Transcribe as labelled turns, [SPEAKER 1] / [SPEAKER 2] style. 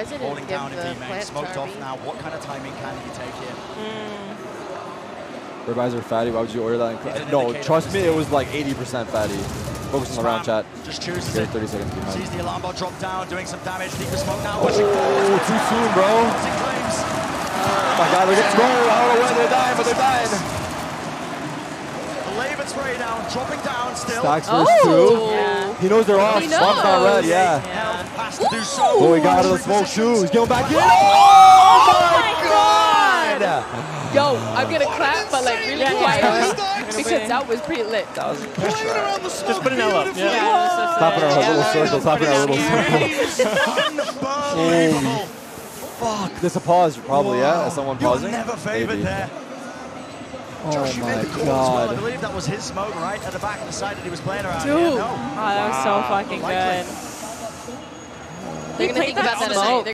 [SPEAKER 1] Holding down a teammate, smoked off now. What kind of timing can he take here?
[SPEAKER 2] Ribeyes are fatty. Why would you order that? No, trust me, it was like 80% fatty. Focus on the round, chat.
[SPEAKER 1] Just chooses
[SPEAKER 2] it.
[SPEAKER 1] it.
[SPEAKER 2] 30 seconds behind.
[SPEAKER 1] Sees the alarm bot drop down, doing some damage. Deep the smoke now.
[SPEAKER 2] Oh, too soon, bro. Oh my god, they're getting scored. I don't know when they're dying, but they're dying.
[SPEAKER 1] The labor spray down, dropping down still.
[SPEAKER 2] STAX first two. Yeah. He knows they're off. Bomb's not red, yeah.
[SPEAKER 1] Has to do so.
[SPEAKER 2] Oh, he got out of the smoke too. He's going back in. Oh my god!
[SPEAKER 3] Yo, I'm gonna clap, but like really quietly because that was pretty lit.
[SPEAKER 2] That was
[SPEAKER 4] just put an L up.
[SPEAKER 3] Yeah.
[SPEAKER 2] Stopping our little circle. Stopping our little circle.
[SPEAKER 1] Unbelievable.
[SPEAKER 2] Fuck. There's a pause, probably, yeah? Is someone pausing?
[SPEAKER 1] Never favored there.
[SPEAKER 2] Oh
[SPEAKER 1] Josh, you
[SPEAKER 2] my
[SPEAKER 1] made the call
[SPEAKER 2] god.
[SPEAKER 1] as well. I believe that was his smoke right at the back. Decided he was playing around.
[SPEAKER 3] Dude.
[SPEAKER 1] Yeah, no.
[SPEAKER 3] Oh, that was so fucking good.
[SPEAKER 5] They're gonna think about that as